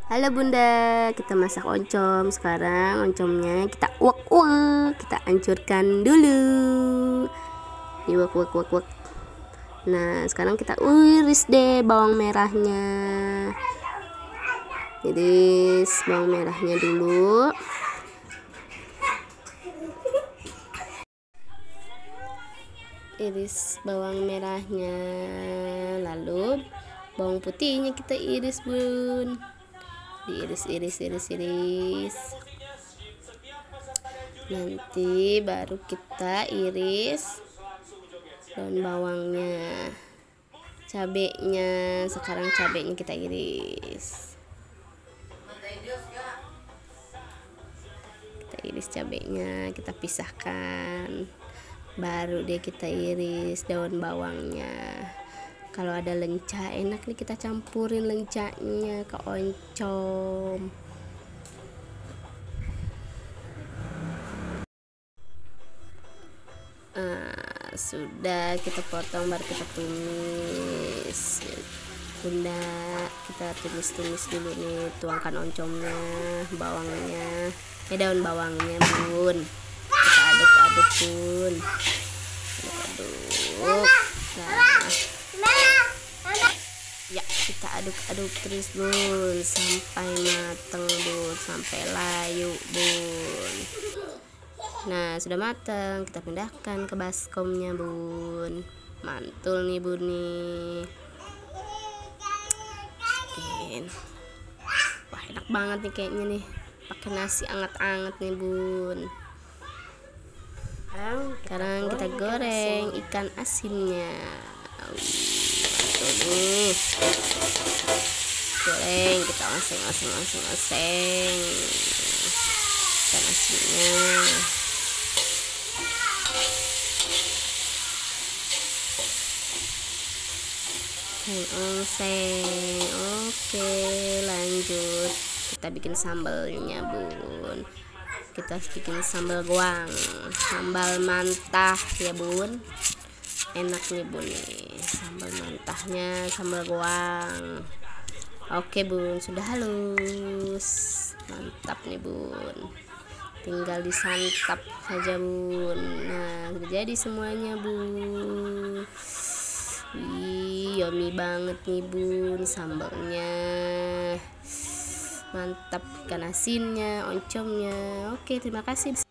Halo Bunda, kita masak oncom. Sekarang oncomnya kita uak-uak, kita hancurkan dulu. Diuak-uak-uak-uak. Nah, sekarang kita iris deh bawang merahnya. Iris bawang merahnya dulu. Iris bawang merahnya, lalu bawang putihnya kita iris, Bun. Diiris. Nanti baru kita iris daun bawangnya, cabenya. Sekarang cabenya kita iris. Kita iris cabenya, kita pisahkan. Baru deh kita iris daun bawangnya. Kalau ada lenca enak nih, kita campurin lencanya ke oncom. Sudah kita potong, baru kita tumis. Bunda, kita tumis dulu nih, tuangkan oncomnya, bawangnya, daun bawangnya, Bun. Kita aduk-aduk, Bun. Aduk. Ya, kita aduk-aduk terus, Bun, sampai mateng, Bun, sampai layu, Bun. Nah, sudah matang, kita pindahkan ke baskomnya, Bun. Mantul nih, Bun nih. Wah, enak banget nih kayaknya nih, pakai nasi anget-anget nih, Bun. Sekarang kita goreng ikan asinnya. Nih, goreng, kita oseng ikan asinnya. Oseng. Oke, lanjut kita bikin sambalnya, Bun. Kita bikin sambal goang, sambal mantah ya, Bun. Enak nih, Bun, nih sambal mantahnya, sambal goang. Oke, Bun, sudah halus, mantap nih, Bun. Tinggal disantap saja, Bun. Nah, sudah jadi semuanya, Bun. Yummy banget nih, Bun, sambalnya. Mantap, ikan asinnya, oncomnya. Oke, terima kasih.